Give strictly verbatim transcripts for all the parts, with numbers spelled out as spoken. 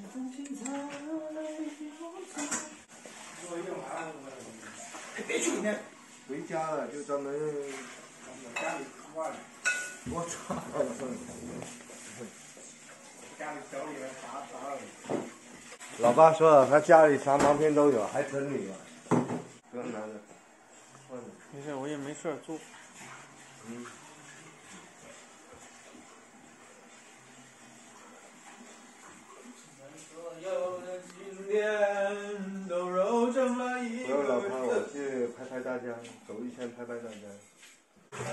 别去里面。 回家了就专门家里吃饭了。 我操！ 家里手里面啥啥了？ 老爸说了，他家里啥毛病都有，还整你了。不用拿着，换着。 没事，我也没事做。 嗯。不用老爸，我去拍拍大家，走一圈拍拍大家。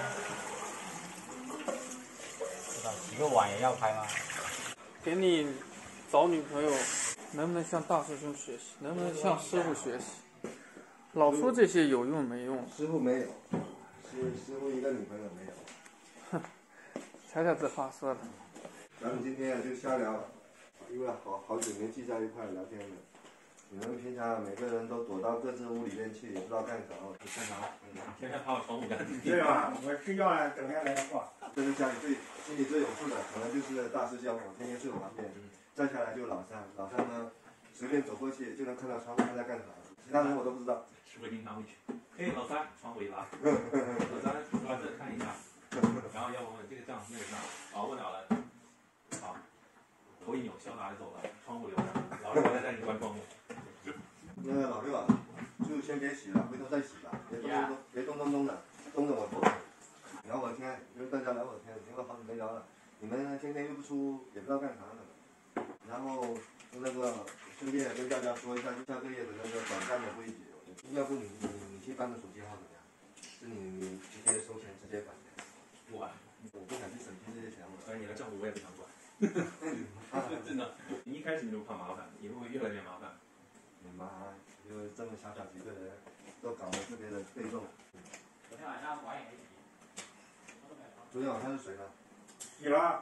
洗个碗也要拍吗？ 给你找女朋友，能不能向大师兄学习？能不能向师傅学习？老说这些有用没用？ 师傅没有，师师傅一个女朋友没有。 哼，瞧瞧这话说的。 咱们今天就瞎聊，因为好好久没聚在一块聊天了。你们平常每个人都躲到各自屋里面去，也不知道干啥。 干啥？天天趴我窗户干。 对吧？我睡觉了，整天来晃。 这是家里最心里最有数的，可能就是大师兄，我天天睡我旁边。再下来就是老三，老三呢，随便走过去就能看到窗户他在干啥，其他人我都不知道。 是不是经常会去？嘿，老三，窗户一拉。老三，把这看一下，然后要不问这个账那个账，啊，问了了，好，头一扭，潇洒就走了，窗户留着，老六还在这里关窗户。 那个老六啊，就先别洗了，回头再洗吧，别动动别动动动的，动着我头疼。聊会天，跟大家聊会天，结果好久没聊了。你们天天又不出，也不知道干啥呢。然后那个顺便跟大家说一下，就下个月的那个短暂的规矩，要不你你你去办个手机号怎么样？是你你直接收钱，直接管钱。 不管， 我不敢去审批这些钱，我。 反正你的账户我也不想管。真的，你一开始你就怕麻烦，以后会越来越麻烦。 你妈，就这么小小几个人，都搞得特别的被动。 昨天晚上王也没洗。 昨天晚上是谁呢？ 洗了。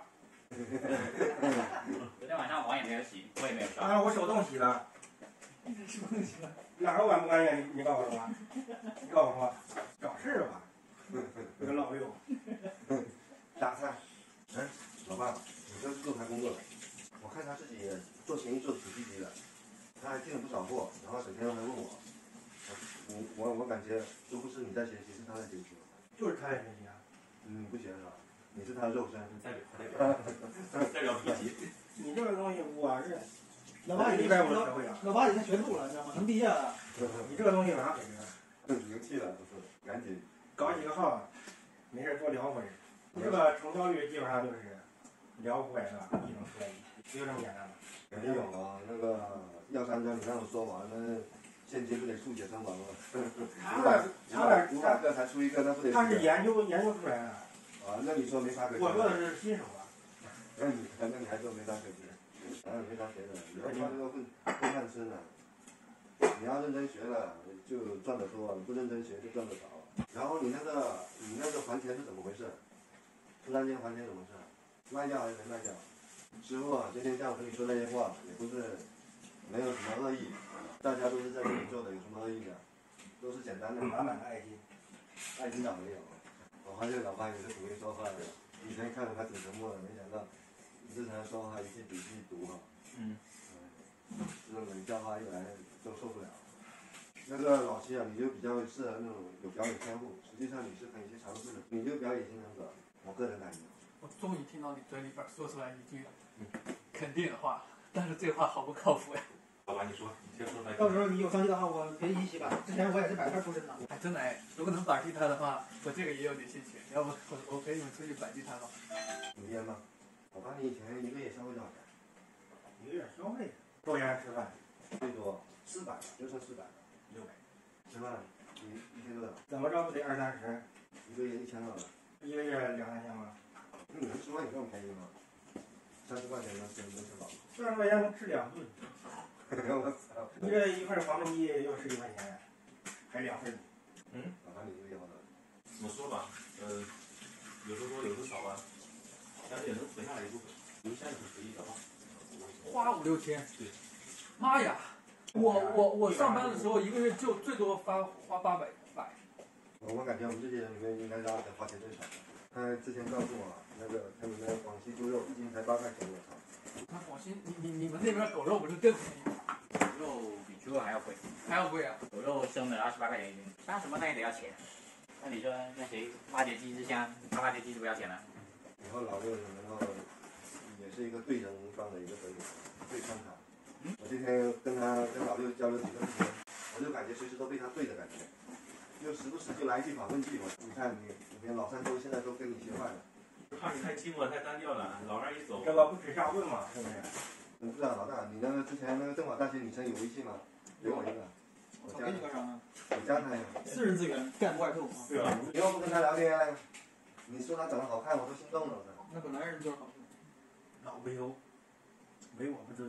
昨天晚上王也没有洗，我也没有刷。 啊，我手动洗了。手动洗了。哪个碗不干净？你你告诉我吧。你告诉我，找事吧。这个老六。 打菜。哎，老爸，你这是做啥工作的？我看他自己做生意做的挺积极的，他还进了不少货，然后整天还问我，我我我感觉都不是你在学习，是他在学习。 就是他在学习啊。 嗯，不学是吧？你是他的肉身， 代表代表代表脾气。 你这个东西我是， 老爸已经一百五的社会啊， 老爸已经学吐了，知道吗？能毕业了。 你这个东西马上给这牛气了，不是？赶紧搞几个号，没事多聊会儿。你这个成交率基本上就是聊五百个，一能出来一，就这么简单了。 没有啊，那个要是按照你让我说完，那现金不得速写成文了？五百五百五百个才出一个，那不得？ 他是研究研究出来的。 啊，那你说没啥可学？ 我说的是新手啊。 那你那你还说没啥可学？哪有没啥学的？以后靠这个混混饭吃呢。你要认真学了，就赚得多；不认真学就赚得少。然后你那个你那个还钱是怎么回事？突然间还钱怎么回事？卖掉还是没卖掉？师傅啊，今天下午跟你说那些话，也不是没有什么恶意，大家都是在这里做的，有什么恶意的？都是简单的满满的爱心， 爱心倒没有。我发现老爸也是挺会说话的，以前看着他挺沉默的，没想到日常说话一句比一句毒哈。 嗯。 这种冷笑话一来都受不了。那个老七啊，你就比较适合那种有表演天赋，实际上你是可以去尝试的，你就表演型人格，我个人感觉。 我终于听到你嘴里边说出来一句肯定的话，但是这话好不靠谱呀。 好吧，你说，你先说来。 到时候你有成绩的话，我陪你一起吧。之前我也是摆摊出身的。 哎，真的哎，如果能摆地摊的话，我这个也有点兴趣。要不我我陪你们出去摆地摊吧。 你烟吗？我看你以前一个月消费多少钱？ 一个月消费，抽烟吃饭， 最多四百吧，就剩四百。 六百。 吃饭一一天多少？ 怎么着不得二三十？ 一个月一千二吧。 一个月两三千吧。 那你们吃饭有这么便宜吗？三十块钱能吃能吃饱？ 三十块钱能吃两顿。 我操！ 你这一份黄焖鸡又十几块钱，还两份。 嗯， 老板你就要的。 怎么说吧，呃，有时候多，有时候少吧，但是也能存下来一部分。您现在是随意的啊。 花五六千。 对。 妈呀！我我我上班的时候一个月就最多发花八百百。 我我感觉我们这些人里面应该是阿德花钱最少的。他之前告诉我， 那个他们的广西猪肉一斤才八块钱我操！ 那广西，你你你们那边狗肉不是更便宜吗？ 狗肉比猪肉还要贵， 还要贵啊？ 狗肉生的二十八块钱一斤，杀什么那也得要钱。那你说那谁挖掘机之乡，他挖掘机就不要钱了？ 以后老六然后也是一个对人无双的一个德行，对穿他。我今天跟他跟老六交流几个时间，我就感觉随时都被他对的感觉，就时不时就来一句反问句嘛。你看你你连老三都现在都跟你学坏了。 怕你太寂寞太单调了，老二一走， 这个不耻下问嘛，是不是？ 嗯，是啊，老大，你那个之前那个政法大学女生有微信吗？给我一个，我加我给你个啥呢？ 我加她呀。 私人资源，概不外透。 对吧？ 你又不跟她聊天，你说她长得好看，我都心动了。 那本来人就是好。 老没有，唯我不争。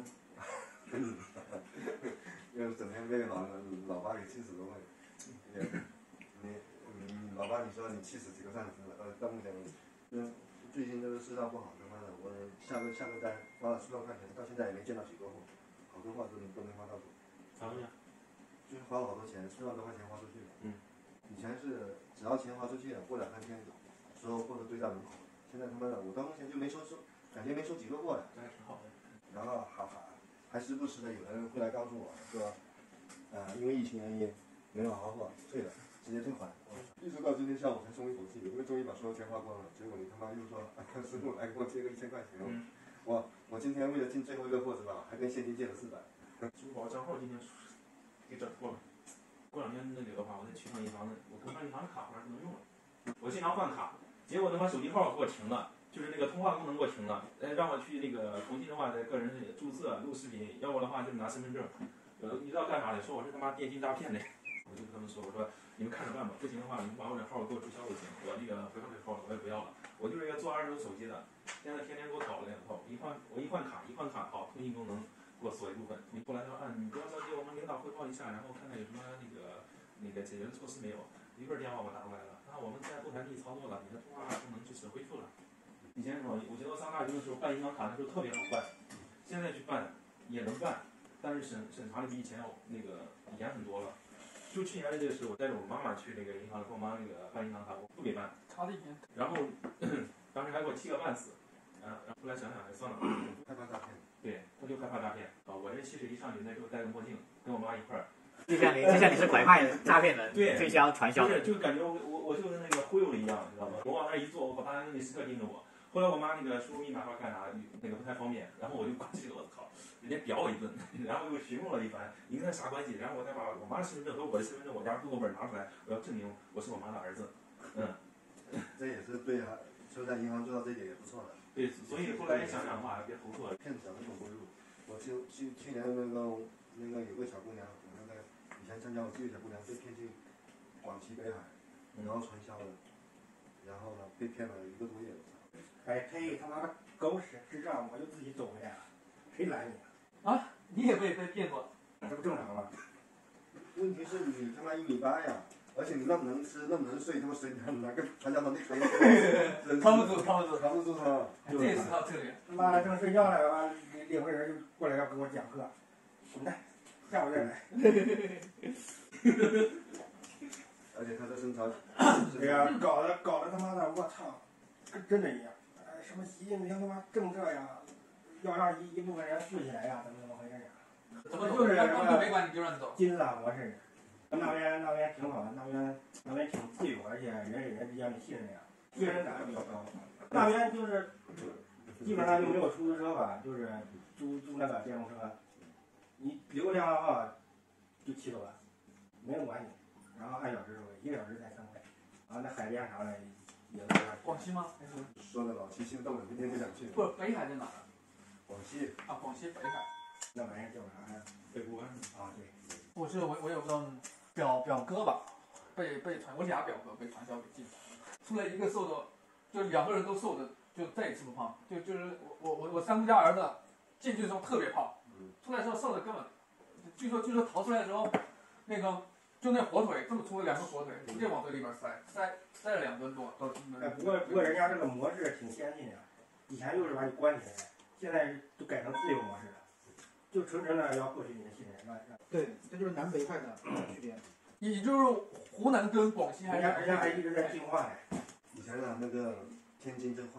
又整天被老老爸给气死了会。你你老爸，你说你气死几个上司了？呃，到目前为止，嗯，最近这个市道不好，他妈的，我下个下个单花了四万块钱，到现在也没见到几个货，好多货都都没花到手。 咋回事？ 就是花了好多钱，四万多块钱花出去了。 嗯。 以前是只要钱花出去了，过两三天，所有货都堆在门口。现在他妈的，我到目前就没收收，感觉没收几个货呀。 这还挺好的。 然后还还还时不时的有人会来告诉我说，啊、呃，因为疫情原因没有好货，退了，直接退款。一直到今天下午才松一口气，因为终于把所有钱花光了。结果你他妈又说，师傅来给我借个一千块钱。 嗯、 我我今天为了进最后一个货是吧，还跟现金借了四百。 支付宝账号今天给整错了，过两天那个的话，我再去趟银行的，我看看银行的卡好像不能用了。我经常换卡，结果他妈手机号给我停了。就是那个通话功能给我停了，呃，让我去那个重新的话，在个人注册录视频，要不的话就是拿身份证。有的你知道干啥的？说我是他妈电信诈骗的，我就跟他们说，我说你们看着办吧，不行的话你们把我这号给我注销就行，我那个回号这号我也不要了。我就是一个做二手手机的，现在天天给我搞了两套，一换我一换卡一换卡好，通信功能给我锁一部分。你后来说啊，你不要着急，我们领导汇报一下，然后看看有什么那个那个解决的措施没有。一会儿电话我打过来了，啊，我们现在后台给你操作了，你的通话功能就是恢复了。以前我我觉得上大学的时候办银行卡的时候特别好办，现在去办也能办，但是审审查的比以前要那个严很多了。就去年的这个时候，我带着我妈妈去那个银行给我妈那个办银行卡，我不给办， 差了一点。 然后当时还给我气个半死，啊，然后后来想想还算了， 害怕诈骗。 对，他就害怕诈骗啊。我这七十一上去那时候戴个墨镜，跟我妈一块儿。 就像你，就像你是拐卖诈骗人， 对， 推销传销的， 就感觉我我我就跟那个忽悠了一样，你知道吗？我往那一坐，我把大家那时刻盯着我。后来我妈那个输入密码说干啥，那个不太方便，然后我就过去，我操，人家表我一顿，然后又询问了一番，您看啥关系？然后我再把我妈的身份证和我的身份证、我家户口本拿出来，我要证明我是我妈的儿子。嗯， 这也是对啊，就在银行做到这一点也不错的。 对，所以后来想想的话，别投错了。 骗子怎么不入？我去去去年那个那个有个小姑娘，我那个以前参加我这个小姑娘被骗去广西北海，然后传销的，然后呢被骗了一个多月。 哎呸！他妈的狗屎智障，我就自己走回来了，谁拦你啊？啊，你也被被骗过？ 这不正常吗？ 问题是你他妈一米八呀，而且你那么能吃，那么能睡，他妈谁哪个传销团队可以？ 扛不住，扛不住， 扛不住他。 这也是他策略。 他妈的正睡觉呢，完领回人就过来要给我讲课，滚蛋，下午再来。 而且他的身材， 对呀，搞得搞得他妈的，我操，跟真的一样。哎，什么习近平他妈政策呀，要让一一部分人富起来呀，怎么怎么回事呀？ 怎么就是根本没管你就让你走？ 金字塔模式，那边那边挺好的，那边那边挺自由，而且人与人之间的信任呀，信任感比较高。那边就是基本上就没有出租车吧，就是租租那个电动车，你留个电话号就骑走了，没人管你，然后按小时收，一个小时才三块，啊，那海边啥的也都广西吗？ 说的老七心动了，今天就想去。 不，北海在哪儿？ 广西啊，广西北海。 那玩意儿叫啥呀？ 北部湾啊，对。 我是我我有个表表哥吧，被被传，我俩表哥被传销给进了，出来一个瘦的，就两个人都瘦的，就再也吃不胖，就就是我我我三姑家儿子进去的时候特别胖，出来之后瘦的根本，据说据说逃出来的时候，那个就那火腿这么粗的两个火腿，直接往嘴里边塞，塞塞了两吨多。 哎，不过不过人家这个模式挺先进的，以前就是把你关起来，现在都改成自由模式了。就纯纯的要获取你的信任，让让。 对，这就是南北派的区别。 也就是湖南跟广西还人家人家还一直在进化呢。 以前啊，那个天津这块啊，也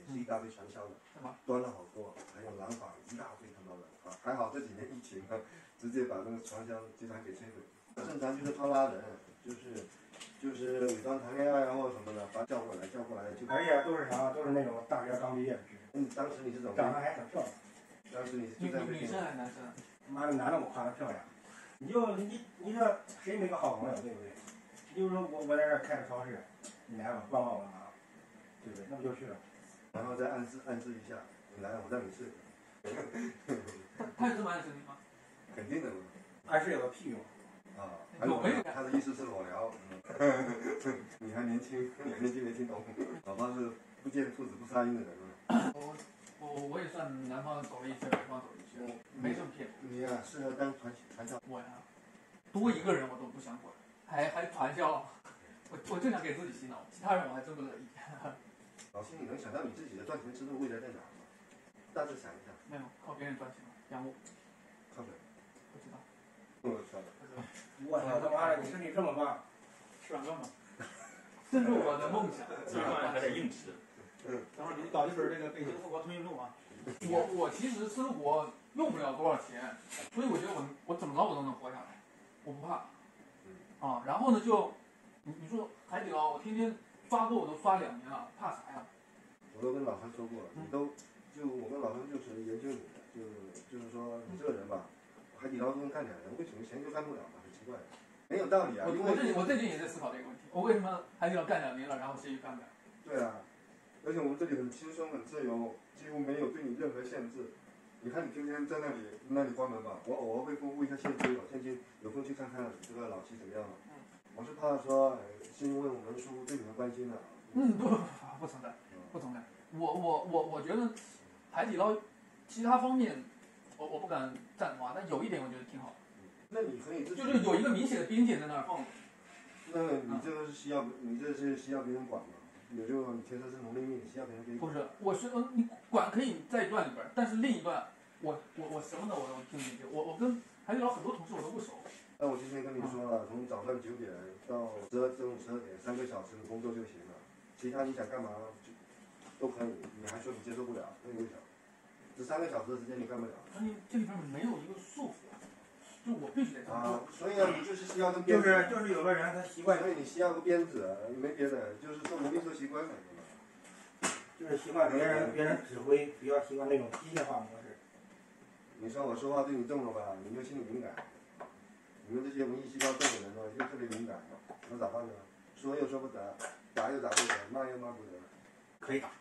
是一大堆传销的，端了好多，还有廊坊一大堆他妈的啊！还好这几年疫情啊，直接把那个传销集团给摧毁。正常就是他拉人，就是就是伪装谈恋爱啊或者什么的，把他叫过来叫过来就。 而且都是啥，都是那种大学刚毕业的。 嗯，当时你是怎么？ 长得还很漂亮。 当时你是女就在女生还是男生？ 妈的，男的我夸他漂亮。你就你你说谁没个好朋友，对不对？你就说我我在这儿开个超市，你来吧，帮帮我忙，对不对？那不就去了？ 然后再暗示暗示一下，你来，我让你睡。 他他有这么暗示你吗？ 肯定的嘛。 暗示有个屁用。 啊，还有他的意思是裸聊，嗯、你还年轻，你还年轻没听懂。老爸是不见兔子不撒鹰的人嘛。 我我我也算南方走了一圈，北方走了一圈，没这么骗。 你呀、啊，适合当传传销。 我呀，多一个人我都不想管，还还传销，我我就想给自己洗脑，其他人我还真不乐意。 老辛，你能想到你自己的赚钱之路未来在哪吗？大致想一下。 没有，靠别人赚钱养我。 靠谁？ 不知道。 我操！ 我操他妈的，你身体这么棒， 吃软饭吗？ 这是我的梦想。 吃软饭还得硬吃。 嗯。 等会儿你搞一本这个《北京富国通讯录》啊。 我我其实生活用不了多少钱，所以我觉得我我怎么着我都能活下来，我不怕。啊，然后呢就，你你说海底捞，我天天刷锅我都刷两年了，怕啥呀？ 我都跟老三说过了，你都就我跟老三就是研究你的，就就是说你这个人吧，海底捞都能干两年，为什么闲就干不了呢？很奇怪，没有道理啊。 我我最近我最近也在思考这个问题，我为什么海底捞干两年了，然后闲鱼干不了？ 对啊，而且我们这里很轻松很自由，几乎没有对你任何限制。你看你天天在那里那里关门吧，我偶尔会公布一下现金，现金有空去看看这个老七怎么样了。我是怕说，呃，是因为我们叔对你们关心的。 嗯，不不存在，不存在。我我我我觉得海底捞其他方面，我我不敢赞同啊，但有一点我觉得挺好。 那你可以自己就是有一个明显的边界在那儿放着。 那你这个是需要，你这是需要别人管吗？也就你天生是农民命，需要别人给你管。 不是，我是嗯，你管可以在一段里边，但是另一段，我我我什么的我都听不进去。我我跟海底捞很多同事我都不熟。 那我今天跟你说了，从早上九点到十二中午十二点，三个小时你工作就行了，其他你想干嘛就都可以。你还说你接受不了，那为啥？这三个小时的时间你干不了。 那你这里边没有一个束缚，就我必须得这么做。 啊，所以啊，你就是需要个就鞭子。 是就是有个人他习惯， 所以你需要个鞭子，没别的，就是做奴隶做习惯了。 就是习惯别人别人指挥，比较习惯那种机械化模式。 你说我说话对你重了吧，你就心里敏感。你们这些文艺细胞重的人呢，就特别敏感，那咋办呢？说又说不得，打又打不得，骂又骂不得。 可以打。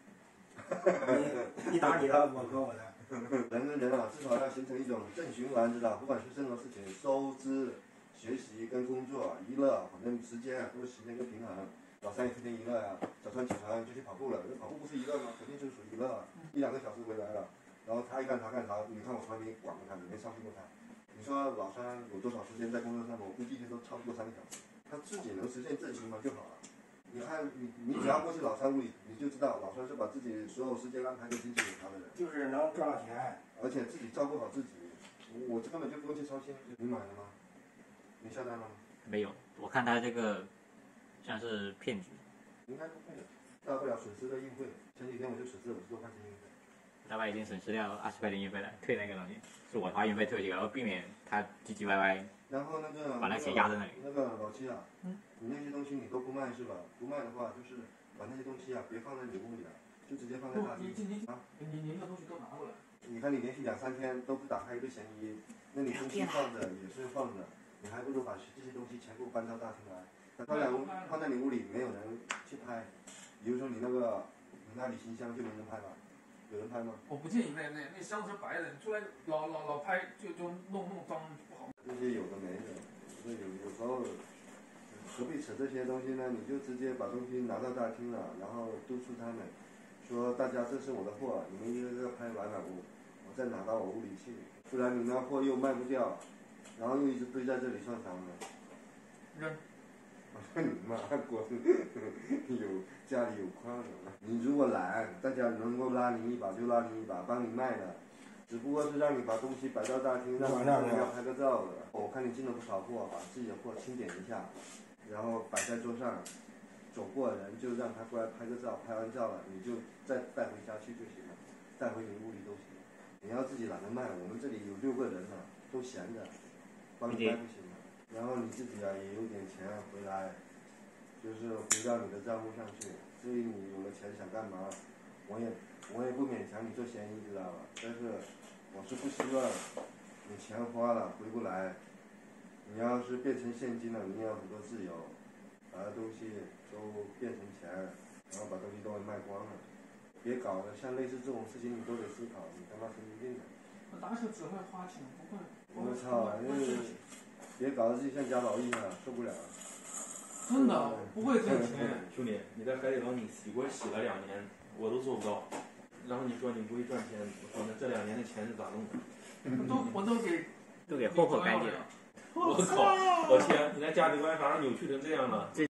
你你打你的，我和我的。 人跟人啊，至少要形成一种正循环，知道？不管是任何事情，收支、学习跟工作、娱乐，反正时间啊，都是时间跟平衡。早上也天天娱乐呀、啊，早上起床就去跑步了，那跑步不是娱乐吗？肯定就是属于娱乐啊。一两个小时回来了，然后他一干他干他，你看我从来没管过他，没操心过他。你说老三有多少时间在工作上？我估计一天都超不过三个小时。他自己能实现正循环就好了。你看你你只要过去老三屋里，你就知道老三是把自己所有时间安排给精心给他的人， 就是能赚到钱， 而且自己照顾好自己。我这根本就不用去操心。你买了吗？你下单了吗？ 没有，我看他这个像是骗局。 应该不会的，大不了损失个运费。前几天我就损失了五十多块钱运费。 大概已经损失掉二十块钱运费了，退那个东西是我花运费退去，然后避免他唧唧歪歪。 然后那个把那钱压在那里。 那个老七啊， 嗯， 你那些东西你都不卖是吧？不卖的话，就是把那些东西啊，别放在你屋里了，就直接放在大你厅你啊。 你你那个东西都拿过来。 你看你连续两三天都不打开一个闲鱼，那你东西放着也是放着，你还不如把这些东西全部搬到大厅来。放在屋放在你屋里，没有人去拍。比如说你那个你那里行箱就没人拍吧？有人拍吗？ 我不建议那那那箱子是白的，你出来老老老拍就就弄弄脏不好。 这些有的没的，所以有有时候何必扯这些东西呢？你就直接把东西拿到大厅了，然后督促他们说大家这是我的货，你们一个个拍完了，我我再拿到我屋里去，不然你那货又卖不掉，然后又一直堆在这里算啥呢？ 扔。 我说你妈滚！有家里有矿的，你如果懒，大家能够拉你一把就拉你一把，帮你卖了。只不过是让你把东西摆到大厅，让人要拍个照的。我看你进了不少货，把自己的货清点一下，然后摆在桌上， 走过的人就让他过来拍个照，拍完照了你就再带回家去就行了，带回你屋里都行。你要自己懒得卖，我们这里有六个人呢，都闲着，帮你卖不行吗？然后你自己啊也有点钱回来，就是回到你的账户上去。至于你有了钱想干嘛，我也我也不勉强你做生意，知道吧？但是我是不希望你钱花了回不来，你要是变成现金了，你也有很多自由，把东西都变成钱，然后把东西都给卖光了。别搞得像类似这种事情你都得思考，你他妈神经病的！ 我打车只会花钱，不会。 我操！就是别搞得自己像贾宝玉啊，受不了。 真的不会挣钱。 兄弟，你在海底捞你洗锅洗了两年，我都做不到。然后你说你不会赚钱，我说那这两年的钱是咋弄的？ 我都我都给都给霍霍干净。 我靠！我天，你那价值观反而扭曲成这样了。